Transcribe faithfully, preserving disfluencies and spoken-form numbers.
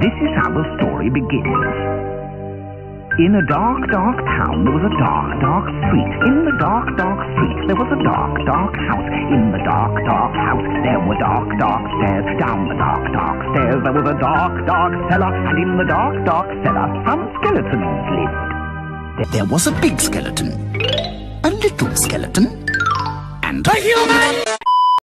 This is how the story begins. In a dark, dark town, there was a dark, dark street. In the dark, dark street, there was a dark, dark house. In the dark, dark house, there were dark, dark stairs. Down the dark, dark stairs, there was a dark, dark cellar. And in the dark, dark cellar, some skeletons lived. There was a big skeleton, a little skeleton, and a human!